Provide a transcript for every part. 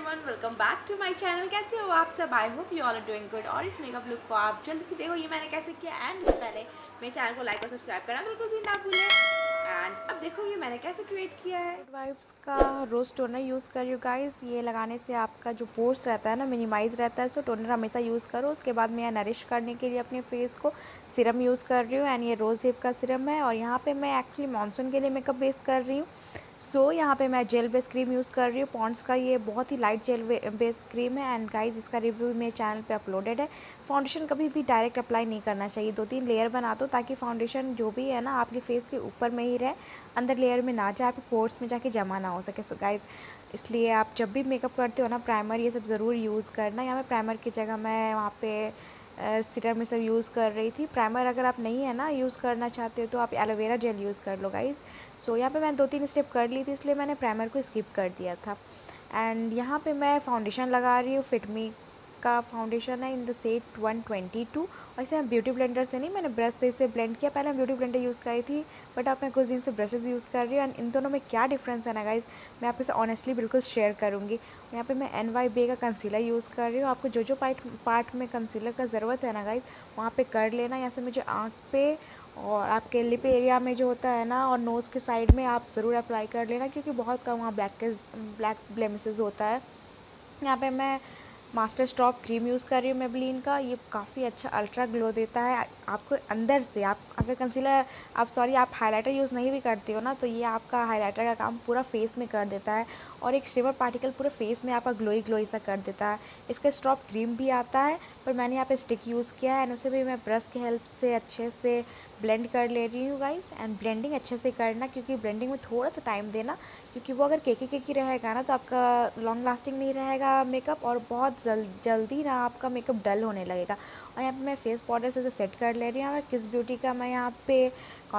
Everyone, welcome back to my channel. कैसे हो आप सब? I hope you all are doing good. और इस मेकअप लुक को आप जल्दी से देखो ये मैंने कैसे किया। एंड उससे पहले मेरे चैनल को लाइक और सब्सक्राइब करना बिल्कुल भी ना भूलें। एंड अब देखो ये मैंने कैसे क्रिएट किया है। गुड वाइब्स का रोज़ टोनर यूज़ कर रही हूँ गाइस। ये लगाने से आपका जो पोर्स रहता है ना मिनिमाइज रहता है। सो टोनर हमेशा यूज़ करो। उसके बाद मैं नरिश करने के लिए अपने फेस को सिरम यूज़ कर रही हूँ। एंड ये रोज़ हिप का सिरम है। और यहाँ पे मैं एक्चुअली मानसून के लिए मेकअप बेस कर रही हूँ। सो यहाँ पे मैं जेल बेस क्रीम यूज़ कर रही हूँ पॉन्ड्स का। ये बहुत ही लाइट जेल बेस क्रीम है। एंड गाइस इसका रिव्यू मेरे चैनल पे अपलोडेड है। फाउंडेशन कभी भी डायरेक्ट अप्लाई नहीं करना चाहिए, 2-3 लेयर बना दो ताकि फाउंडेशन जो भी है ना आपके फेस के ऊपर में ही रहे, अंदर लेयर में ना जाए, आपके पोर्स में जाके जमा ना हो सके। सो गाइस इसलिए आप जब भी मेकअप करते हो ना प्राइमर ये सब ज़रूर यूज़ करना। यहाँ पे प्राइमर की जगह मैं वहाँ पे सीरम में सब यूज़ कर रही थी। प्राइमर अगर आप नहीं है ना यूज़ करना चाहते हो तो आप एलोवेरा जेल यूज़ कर लो गाइस। सो यहाँ पे मैं 2-3 स्टेप कर ली थी इसलिए मैंने प्राइमर को स्किप कर दिया था। एंड यहाँ पे मैं फाउंडेशन लगा रही हूँ। फिटमी का फाउंडेशन है इन द शेड 122। और इसे मैं ब्यूटी ब्लेंडर से नहीं, मैंने ब्रश से इसे ब्लेंड किया। पहले मैं ब्यूटी ब्लेंडर यूज़ करी थी बट अब मैं कुछ दिन से ब्रशेज़ यूज़ कर रही हूँ। एंड इन दोनों में क्या डिफरेंस है ना गाइज मैं आप इसे ऑनेस्टली बिल्कुल शेयर करूँगी। यहाँ पे मैं NYBE का कंसीलर यूज़ कर रही हूँ। आपको जो जो पार्ट में कंसीलर का ज़रूरत है ना गाइज वहाँ पे कर लेना। यहाँ से मुझे आँख पे और आपके लिप एरिया में जो होता है ना और नोज़ के साइड में आप ज़रूर अप्लाई कर लेना क्योंकि बहुत कम वहाँ ब्लैक ब्लेमिसेस होता है। यहाँ पे मैं मास्टर स्टॉप क्रीम यूज़ कर रही हूँ मेबलिन का। ये काफ़ी अच्छा अल्ट्रा ग्लो देता है आपको अंदर से। आप अगर कंसीलर आप हाइलाइटर यूज़ नहीं भी करते हो ना तो ये आपका हाइलाइटर का काम पूरा फेस में कर देता है और एक शिवर पार्टिकल पूरे फेस में आपका ग्लोई ग्लोई सा कर देता है। इसका स्टॉप क्रीम भी आता है पर मैंने यहाँ पे स्टिक यूज़ किया है। एंड उसे भी मैं ब्रश की हेल्प से अच्छे से ब्लेंड कर ले रही हूँ गाइस। एंड ब्लेंडिंग अच्छे से करना क्योंकि ब्लेंडिंग में थोड़ा सा टाइम देना क्योंकि वो अगर केकी रहेगा ना तो आपका लॉन्ग लास्टिंग नहीं रहेगा मेकअप और बहुत जल्दी ना आपका मेकअप डल होने लगेगा। और यहाँ पे मैं फेस पाउडर से उसे सेट कर ले रही हूँ। और किस ब्यूटी का मैं यहाँ पे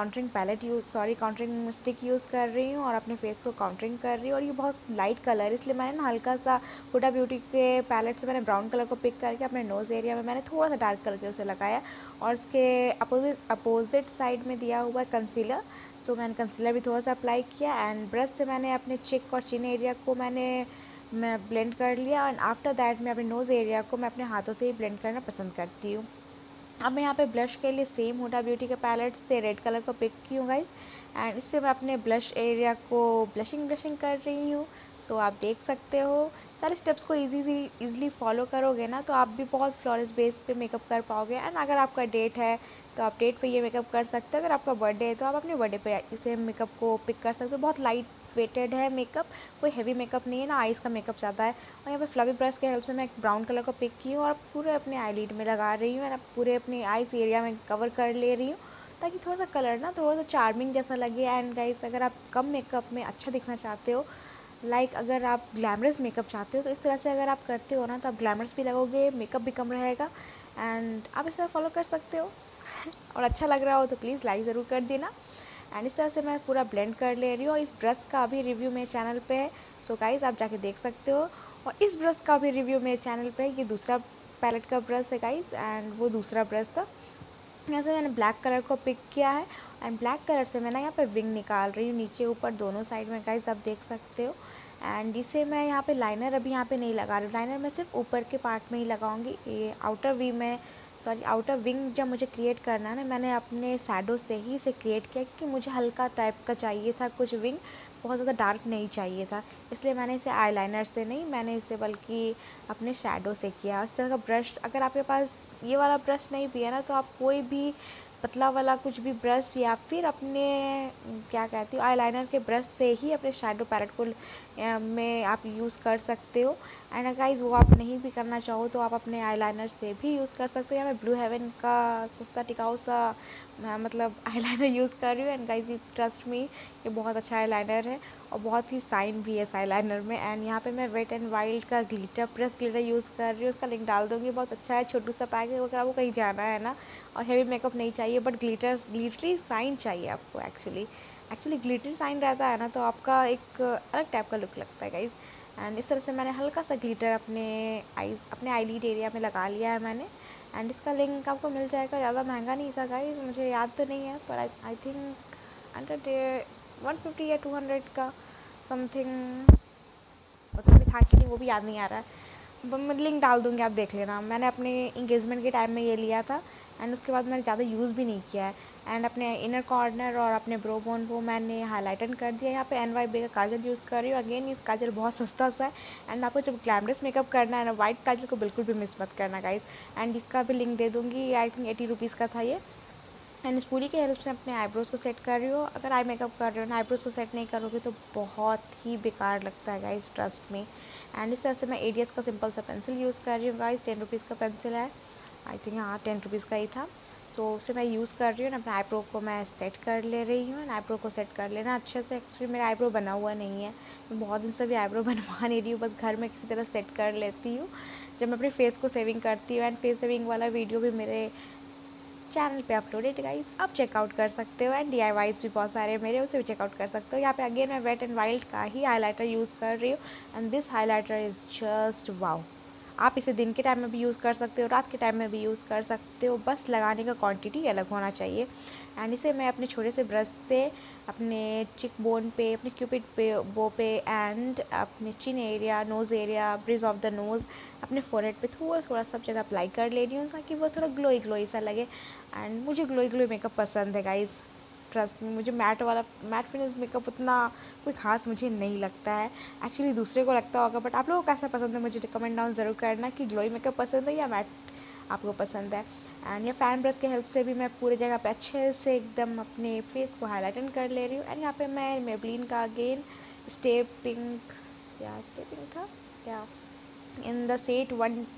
कॉन्ट्रिंग स्टिक यूज़ कर रही हूँ और अपने फेस को कॉन्ट्रिंग कर रही हूँ। और ये बहुत लाइट कलर है इसलिए मैंने ना हल्का सा हुडा ब्यूटी के पैलेट से मैंने ब्राउन कलर को पिक करके अपने नोज़ एरिया में मैंने थोड़ा सा डार्क करके उसे लगाया। और इसके अपोजिट साइड में दिया हुआ है कंसीलर। सो मैंने कंसीलर भी थोड़ा सा अप्लाई किया। एंड ब्रश से मैंने अपने चिक और चिन एरिया को मैं ब्लेंड कर लिया। एंड आफ्टर दैट मैं अपने नोज़ एरिया को मैं अपने हाथों से ही ब्लेंड करना पसंद करती हूँ। अब मैं यहाँ पे ब्लश के लिए सेम हुडा ब्यूटी के पैलेट से रेड कलर को पिक की हूँ गाइस। एंड इससे मैं अपने ब्लश एरिया को ब्लशिंग कर रही हूँ। सो आप देख सकते हो सारे स्टेप्स को ईज़िली फॉलो करोगे ना तो आप भी बहुत फ्लॉलेस बेस पे मेकअप कर पाओगे। एंड अगर आपका डेट है तो आप डेट पे ये मेकअप कर सकते हो। अगर आपका बर्थडे है तो आप अपने बर्थडे पे इसे मेकअप को पिक कर सकते हो। बहुत लाइट वेटेड है मेकअप, कोई हैवी मेकअप नहीं है ना आइज़ का मेकअप ज़्यादा है। और यहाँ पे फ्लवी ब्रश के हेल्प से मैं एक ब्राउन कलर को पिक की हूँ और पूरे अपने आईलिड में लगा रही हूँ। और पूरे अपने आइज़ एरिया में कवर कर ले रही हूँ ताकि थोड़ा सा कलर ना थोड़ा सा चार्मिंग जैसा लगे। एंड गाइस अगर आप कम मेकअप में अच्छा दिखना चाहते हो, अगर आप ग्लैमरस मेकअप चाहते हो तो इस तरह से अगर आप करते हो ना तो आप ग्लैमरस भी लगोगे, मेकअप भी कम रहेगा। एंड आप इस तरह फॉलो कर सकते हो और अच्छा लग रहा हो तो प्लीज़ लाइक ज़रूर कर देना। एंड इस तरह से मैं पूरा ब्लेंड कर ले रही हूँ। और इस ब्रश का भी रिव्यू मेरे चैनल पे है। सो गाइस आप जाके देख सकते हो। और इस ब्रश का भी रिव्यू मेरे चैनल पे है। ये दूसरा पैलेट का ब्रश है गाइस एंड वो दूसरा ब्रश था। यहाँ से मैंने ब्लैक कलर को पिक किया है। एंड ब्लैक कलर से मैं ना यहाँ पर विंग निकाल रही हूँ नीचे ऊपर दोनों साइड में गाइस आप देख सकते हो। एंड इसे मैं यहाँ पे लाइनर अभी यहाँ पे नहीं लगा रही हूँ, लाइनर मैं सिर्फ ऊपर के पार्ट में ही लगाऊंगी। ये आउटर विंग जब मुझे क्रिएट करना है ना मैंने अपने शैडो से ही इसे क्रिएट किया क्योंकि मुझे हल्का टाइप का चाहिए था कुछ विंग, बहुत ज़्यादा डार्क नहीं चाहिए था। इसलिए मैंने इसे आईलाइनर से नहीं, मैंने इसे बल्कि अपने शैडो से किया। इस तरह का ब्रश अगर आपके पास ये वाला ब्रश नहीं भी है ना तो आप कोई भी पतला वाला कुछ भी ब्रश या फिर अपने क्या कहती हूँ आईलाइनर के ब्रश से ही अपने शैडो पैलेट को में आप यूज़ कर सकते हो। एंड गाइस वो आप नहीं भी करना चाहो तो आप अपने आईलाइनर से भी यूज़ कर सकते हो। या मैं ब्लू हेवन का सस्ता टिकाऊ सा आईलाइनर यूज़ कर रही हूँ। And guys you trust me ये बहुत अच्छा आईलाइनर है और बहुत ही साइन भी है इस आईलाइनर में। एंड यहाँ पे मैं वेट एंड वाइल्ड का प्रेस ग्लिटर यूज़ कर रही हूँ, उसका लिंक डाल दूँगी। बहुत अच्छा है, छोटू सा पैक है। अगर आपको कहीं जाना है ना और हेवी मेकअप नहीं चाहिए बट ग्लिटरी साइन चाहिए आपको एक्चुअली ग्लिटरी साइन रहता है ना तो आपका एक अलग टाइप का लुक लगता है गाइज। एंड इस तरह से मैंने हल्का सा ग्लिटर अपने आईलिड एरिया में लगा लिया है मैंने। एंड इसका लिंक आपको मिल जाएगा, ज़्यादा महंगा नहीं था गाइज, मुझे याद तो नहीं है पर आई थिंक अंडर 150 या 200 का समथिंग, उतना भी था कि नहीं वो भी याद नहीं आ रहा है, मैं लिंक डाल दूँगी, आप देख लेना। मैंने अपने इंगेजमेंट के टाइम में ये लिया था एंड उसके बाद मैंने ज़्यादा यूज़ भी नहीं किया है। एंड अपने इनर कॉर्नर और अपने ब्रो बोन को मैंने हाईलाइटन कर दिया। यहाँ पे NYB का काजल यूज़ कर रही हूँ। अगेन ये काजल बहुत सस्ता सा है एंड आपको जब ग्लैमरस मेकअप करना है ना, वाइट काजल को बिल्कुल भी मिस मत करना गाइस। एंड इसका भी लिंक दे दूँगी, आई थिंक 80 रुपीज़ का था ये। एंड इस पूरी की हेल्प से अपने आईब्रोज़ को सेट कर रही हो। अगर आई मेकअप कर रहे हो ना, आईब्रोज़ को सेट नहीं करोगे तो बहुत ही बेकार लगता है गाइस, ट्रस्ट में। एंड इस तरह से मैं ADS का सिंपल सा पेंसिल यूज़ कर रही हूँ गाइस। 10 रुपीज़ का पेंसिल है, आई थिंक हाँ 10 रुपीज़ का ही था। सो उससे मैं यूज़ कर रही हूँ। अपने आईब्रो को मैं सेट कर ले रही हूँ। आईब्रो को सेट कर लेना अच्छे से। एक्चुअली मेरा आईब्रो बना हुआ नहीं है, मैं बहुत दिन से भी आईब्रो बनवा नहीं रही हूँ, बस घर में किसी तरह सेट कर लेती हूँ जब मैं अपने फेस को सेविंग करती हूँ। एंड फेस सेविंग वाला वीडियो भी मेरे चैनल पे अपलोडेड गाइस, आप चेकआउट कर सकते हो। एंड DIYs भी बहुत सारे मेरे, उसे भी चेकआउट कर सकते हो। यहाँ पे अगेन मैं वेट एंड वाइल्ड का ही हाइलाइटर यूज़ कर रही हूँ and this highlighter is just wow. आप इसे दिन के टाइम में भी यूज़ कर सकते हो, रात के टाइम में भी यूज़ कर सकते हो, बस लगाने का क्वांटिटी अलग होना चाहिए। एंड इसे मैं अपने छोटे से ब्रश से अपने चिक बोन पे, अपने क्यूपिड पे, बो पे एंड अपने chin area, nose area, bridge of the nose, अपने फोरहेड पे थोड़ा थोड़ा सब जगह अप्लाई कर ले रही हूँ ताकि वो थोड़ा ग्लोई ग्लोई सा लगे। एंड मुझे ग्लोई ग्लोई मेकअप पसंद है गाइज़, ट्रस्ट में। मुझे मैट फिनिश मेकअप उतना कोई ख़ास मुझे नहीं लगता है। एक्चुअली दूसरे को लगता होगा, बट आप लोगों को कैसा पसंद है मुझे कमेंट डाउन ज़रूर करना कि ग्लोई मेकअप पसंद है या मैट आपको पसंद है। एंड ये फ़ैन ब्रश के हेल्प से भी मैं पूरे जगह पे अच्छे से एकदम अपने फेस को हाईलाइटन कर ले रही हूँ। एंड यहाँ पे मैं मेबलिन का अगेन स्टेपिंग था या इन द सेट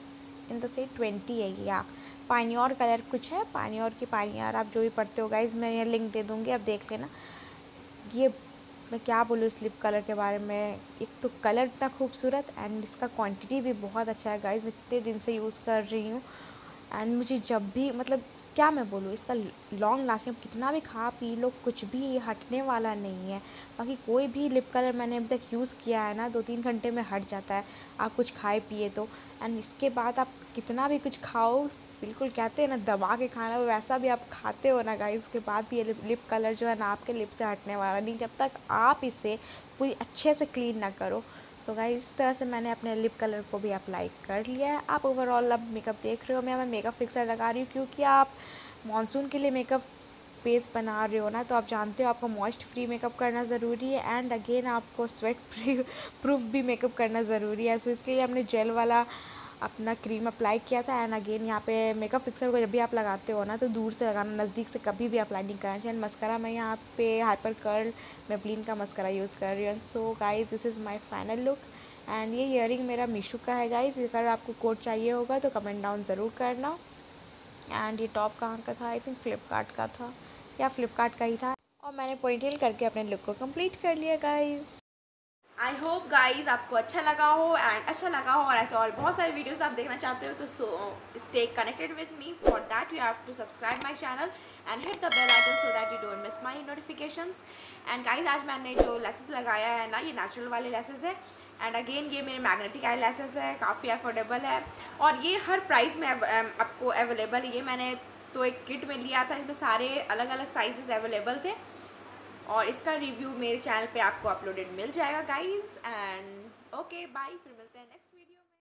20 है या पानियोर कलर कुछ है, पानियोर की पानियार, आप जो भी पढ़ते हो गाइज मैं ये लिंक दे दूँगी, आप देख लेना। ये मैं क्या बोलूँ इस लिप कलर के बारे में, एक तो कलर इतना खूबसूरत एंड इसका क्वांटिटी भी बहुत अच्छा है गाइज। मैं इतने दिन से यूज़ कर रही हूँ एंड मुझे जब भी मतलब क्या मैं बोलूँ, इसका लॉन्ग लास्टिंग, कितना भी खा पी लो कुछ भी हटने वाला नहीं है। बाकी कोई भी लिप कलर मैंने अभी तक यूज़ किया है ना 2-3 घंटे में हट जाता है, आप कुछ खाए पिए तो। एंड इसके बाद आप कितना भी कुछ खाओ, बिल्कुल कहते हैं ना दबा के खाना, वैसा भी आप खाते हो ना गाइस, उसके बाद भी ये लिप कलर जो है ना आपके लिप से हटने वाला नहीं जब तक आप इसे पूरी अच्छे से क्लीन ना करो। सो गाइस इस तरह से मैंने अपने लिप कलर को भी अप्लाई कर लिया है। आप ओवरऑल अब मेकअप देख रहे हो, मैं मेकअप फिक्सर लगा रही हूँ क्योंकि आप मानसून के लिए मेकअप बेस बना रहे हो ना, तो आप जानते हो आपको मॉइस्ट फ्री मेकअप करना ज़रूरी है एंड अगेन आपको स्वेट प्रूफ भी मेकअप करना ज़रूरी है। सो इसके लिए हमने जेल वाला अपना क्रीम अप्लाई किया था। एंड अगेन यहाँ पे मेकअप फिक्सर को जब भी आप लगाते हो ना तो दूर से लगाना, नज़दीक से कभी भी अप्लाई नहीं करना चाहिए। मस्करा मैं यहाँ पे हाइपर कर्ल मेबलिन का मस्करा यूज़ कर रही हूँ। So guys this is my final look. And ये ईयरिंग मेरा मीशो का है गाइज, अगर आपको कोड चाहिए होगा तो कमेंट डाउन ज़रूर करना। एंड ये टॉप कहाँ का था, आई थिंक फ्लिपकार्ट का था या फ्लिपकार्ट का ही था। और मैंने पोनीटेल करके अपने लुक को कंप्लीट कर लिया गाइज। आई होप गाइज आपको अच्छा लगा हो और ऐसे और बहुत सारे वीडियोस आप देखना चाहते हो तो stay connected with me. For that you have to subscribe my channel and hit the bell icon so that you don't miss my notifications. And guys आज मैंने जो लेसेस लगाया है ना, ये नेचुरल वाले लेसेस है। एंड अगेन ये मेरे मैग्नेटिक आई लेसेस है, काफ़ी अफोर्डेबल है और ये हर प्राइस में आपको अवेलेबल है। ये मैंने तो एक किट में लिया था, इसमें सारे अलग अलग साइजेस अवेलेबल थे और इसका रिव्यू मेरे चैनल पे आपको अपलोडेड मिल जाएगा गाइज। एंड ओके बाय, फिर मिलते हैं नेक्स्ट।